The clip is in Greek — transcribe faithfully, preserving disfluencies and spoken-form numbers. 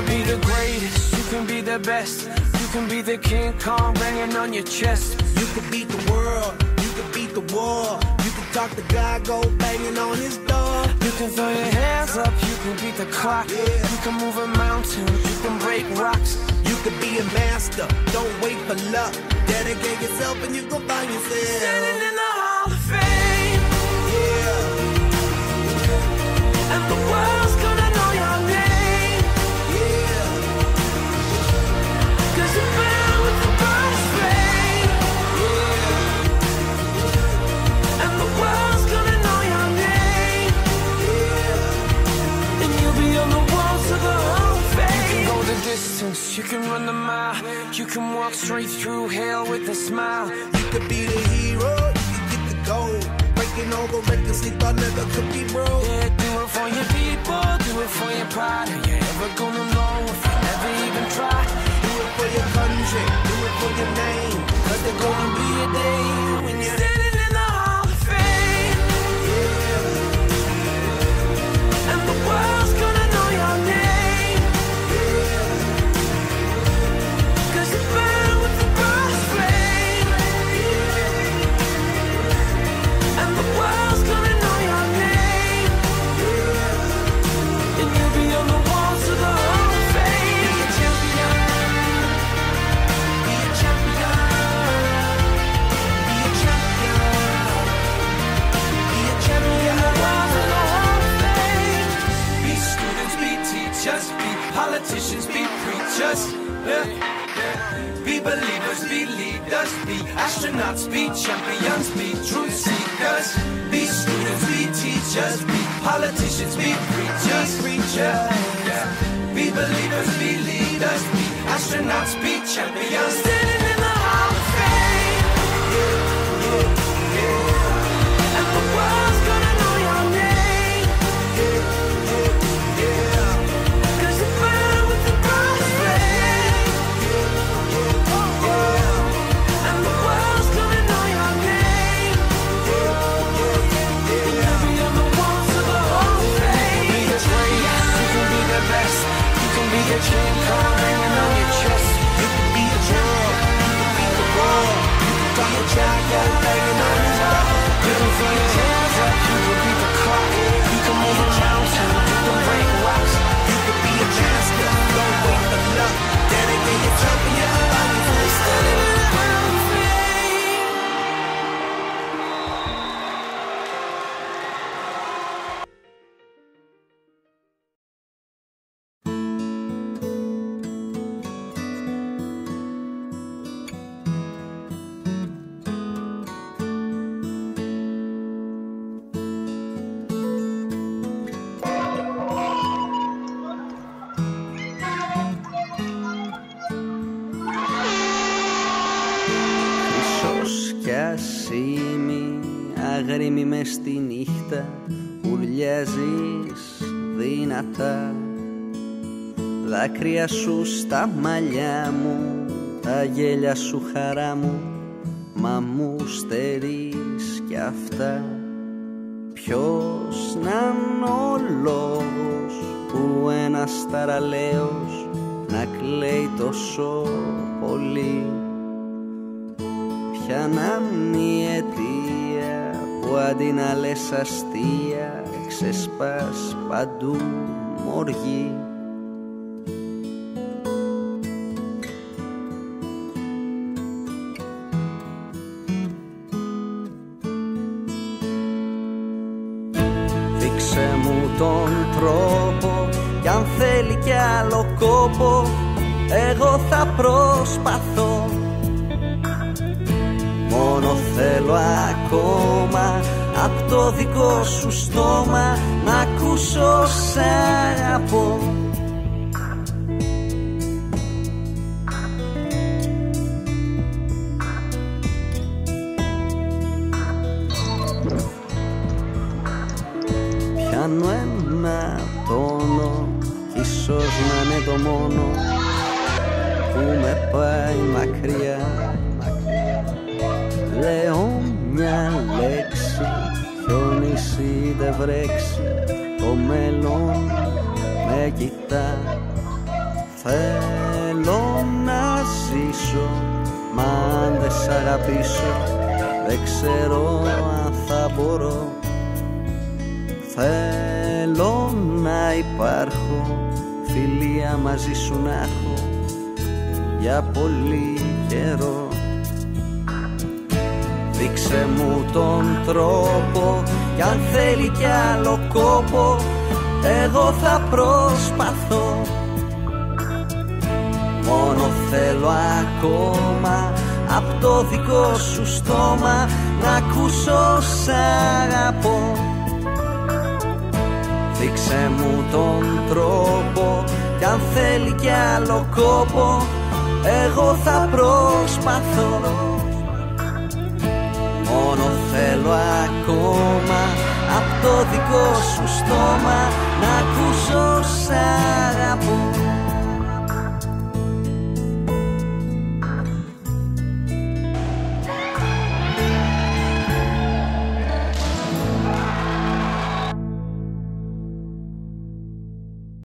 be the greatest, you can be the best. You can be the King Kong banging on your chest. You can beat the world, you can beat the war. You can talk to God, go banging on his door. You can throw your hands up, you can beat the clock. Yeah. You can move a mountain, you can break rocks. You can be a master, don't wait for luck. Dedicate yourself and you gon' find yourself standing in the Hall of Fame. Yeah. And the world's gonna know your name. Yeah. Cause you burn with the brightest flame. Yeah. And the world's gonna know your name. Yeah. And you'll be on the walls of the Hall of Fame. You can go the distance, you can run the mile. You can walk straight through hell with a smile. You could be the hero, you can get the gold. Breaking all the records they thought never could be broke. Yeah, do it for your people, do it for your pride. Are you ever gonna know if you never even try? Do it for your country, do it for your name. Cause there's gonna be a day when you're standing in the Hall of Fame. Yeah. And the world's gonna know your name. Yeah. Cause you burn with the brightest flame. Yeah. And the world's gonna know your name. Yeah. And you'll be on the walls of the Hall of Fame. Be a champion. Be a champion. Be a champion. Be a champion. On the walls of the Hall of Fame. Be students, be teachers, be politicians, be preachers. Yeah. Be believers, be leaders, be astronauts, be champions, be truth seekers. Be students, be teachers, be politicians, be preachers, preachers. Yeah. Be believers, be leaders, be astronauts, be champions. Standing in the Hall of Fame. Yeah, yeah, yeah. And the world's gonna know your name. Yeah, yeah, yeah. Cause you burn with the brightest flame. And the world's gonna know your name. And you'll be on the walls of the Hall of Fame. Be the greatest, you can be the best. You can be the King Kong hanging on your chest. You can be the world, you can be the world. You can talk to God, go banging on his door. You can throw your hands up, you can beat the clock. You can move a mountain, you can break rocks. You can be a master, don't wait for luck. Dedicate yourself and you'll find yourself standing in the Hall of Fame. Χρυσός κι ασήμι, αγρίμι μες στη νύχτα, ουρλιάζεις δυνατά. Δάκρυα σου στα μαλλιά μου, τα γέλια σου χαρά μου, μα μου στερείς κι αυτά. Ποιος να είναι ο λόγος που ένας ταραλέος να κλαίει τόσο πολύ? Ποια να είναι η αιτία που αντί να λες αστεία ξεσπάς παντού μοργή? Δείξε μου τον τρόπο κι αν θέλει κι άλλο κόπο εγώ θα προσπαθώ. Μόνο θέλω ακόμα απ' το δικό σου στόμα να ακούσω σ' αγαπώ. Πιάνω ένα τόνο, ίσως να είναι το μόνο που με πάει μακριά. Λέω μια λέξη, χιονίσει είτε βρέξει, το μέλλον με κοιτά. Θέλω να ζήσω, μα αν δεν σ' αγαπήσω δεν ξέρω αν θα μπορώ. Θέλω να υπάρχω, φιλία μαζί σου να έχω για πολύ καιρό. Δείξε μου τον τρόπο κι αν θέλει κι άλλο κόπο εγώ θα προσπαθώ. Μόνο θέλω ακόμα απ' το δικό σου στόμα να ακούσω σ' αγαπώ. Δείξε μου τον τρόπο κι αν θέλει κι άλλο κόπο εγώ θα προσπαθώ. Μόνο θέλω ακόμα απ' το δικό σου στόμα να ακούσω σ' αγαπώ.